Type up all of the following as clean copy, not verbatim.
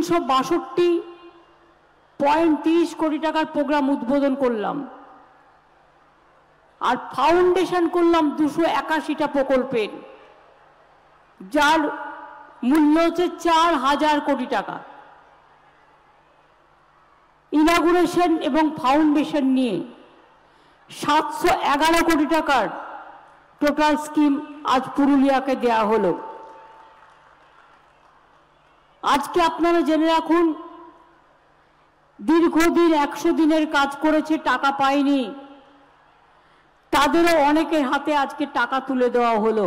362.30 কোটি টাকার প্রোগ্রাম উদ্বোধন করলাম আর ফাউন্ডেশন করলাম 281টা প্রকল্পের, যার মূল্য হচ্ছে 4000 কোটি টাকা। ইনাগুরেশন এবং ফাউন্ডেশন নিয়ে 711 কোটি টাকার টোটাল স্কিম আজ পুরুলিয়াকে দেয়া হলো। আজকে আপনারা জেনে রাখুন, দীর্ঘদিন 100 দিনের কাজ করেছে, টাকা পায়নি, তাদেরও অনেকের হাতে আজকে টাকা তুলে দেওয়া হলো।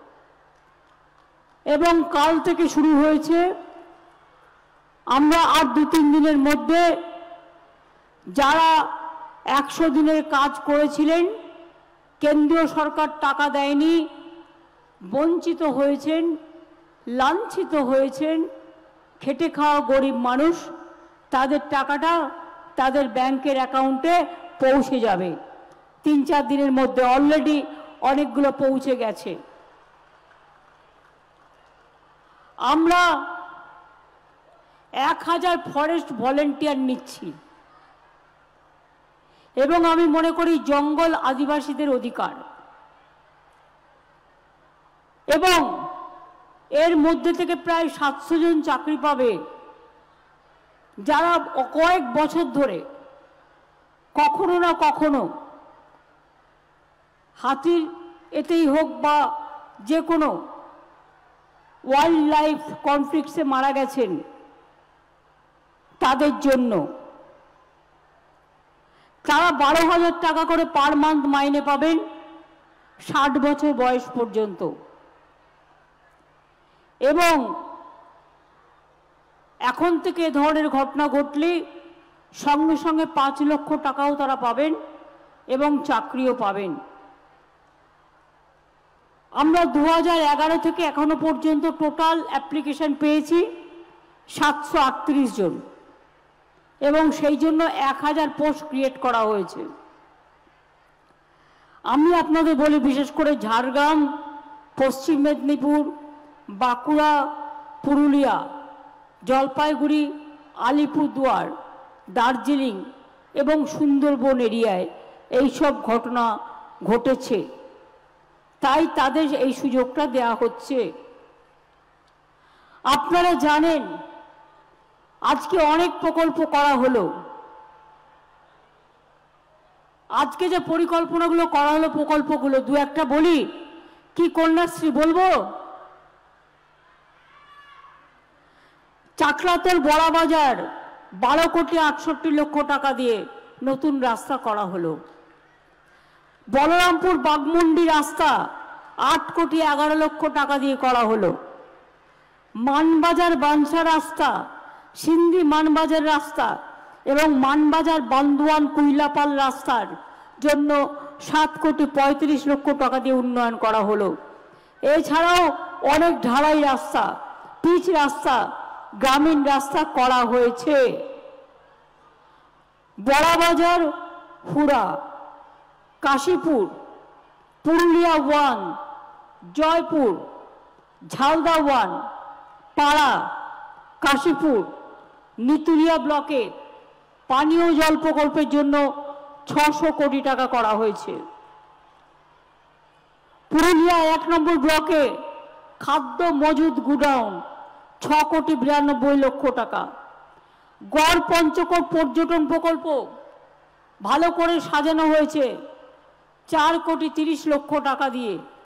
এবং কাল থেকে শুরু হয়েছে, আমরা আর 2-3 দিনের মধ্যে যারা 100 দিনের কাজ করেছিলেন, কেন্দ্রীয় সরকার টাকা দেয়নি, বঞ্চিত হয়েছেন, লাঞ্ছিত হয়েছেন, খেটে খাওয়া গরিব মানুষ, তাদের টাকাটা তাদের ব্যাংকের অ্যাকাউন্টে পৌঁছে যাবে 3-4 দিনের মধ্যে। অলরেডি অনেকগুলো পৌঁছে গেছে। আমরা 1000 ফরেস্ট ভলেন্টিয়ার নিচ্ছি এবং আমি মনে করি জঙ্গল আদিবাসীদের অধিকার, এবং এর মধ্যে থেকে প্রায় 700 জন চাকরি পাবে, যারা কয়েক বছর ধরে কখনো না কখনো হাতির এতেই হোক বা যে কোনো ওয়াইল্ড লাইফ কনফ্লিক্টসে মারা গেছেন, তাদের জন্য তারা 12,000 টাকা করে পার মান্থ মাইনে পাবেন 60 বছর বয়স পর্যন্ত। এবং এখন থেকে এ ধরনের ঘটনা ঘটলে সঙ্গে সঙ্গে 5 লক্ষ টাকাও তারা পাবেন এবং চাকরিও পাবেন। আমরা 2011 থেকে এখনো পর্যন্ত টোটাল অ্যাপ্লিকেশন পেয়েছি 738 জন, এবং সেই জন্য 1000 পোস্ট ক্রিয়েট করা হয়েছে। আমি আপনাদের বলি, বিশেষ করে ঝাড়গ্রাম, পশ্চিম মেদিনীপুর, বাঁকুড়া, পুরুলিয়া, জলপাইগুড়ি, আলিপুরদুয়ার, দার্জিলিং এবং সুন্দরবন এরিয়ায় এই সব ঘটনা ঘটেছে, তাই তাদের এই সুযোগটা দেয়া হচ্ছে। আপনারা জানেন, আজকে অনেক প্রকল্প করা হলো। আজকে যে পরিকল্পনাগুলো করা হলো, প্রকল্পগুলো 2-1টা বলি। কি কন্যাশ্রী বলবো? চাকলাতল বড়াবাজার 12,68,00,000 টাকা দিয়ে নতুন রাস্তা করা হলো। বলরামপুর বাগমুন্ডি রাস্তা 8,11,00,000 টাকা দিয়ে করা হলো। মানবাজার বানসা রাস্তা, সিন্ধি মানবাজার রাস্তা এবং মানবাজার বান্দোয়ান কুইলাপাল রাস্তার জন্য 7,35,00,000 টাকা দিয়ে উন্নয়ন করা হলো। এছাড়াও অনেক ঢালাই রাস্তা, পিচ রাস্তা, গ্রামীণ রাস্তা করা হয়েছে। বড়াবাজার, হুড়া, কাশীপুর, পুরুলিয়া 1, জয়পুর, ঝালদা 1, পাড়া, কাশীপুর, নিতুলিয়া ব্লকে পানীয় জল প্রকল্পের জন্য 600 কোটি টাকা করা হয়েছে। পুরুলিয়া 1 নম্বর ব্লকে খাদ্য মজুদ গুডাউন 6,92,00,000 টাকা। গড় পঞ্চকোট পর্যটন প্রকল্প ভালো করে সাজানো হয়েছে 4,30,00,000 টাকা দিয়ে।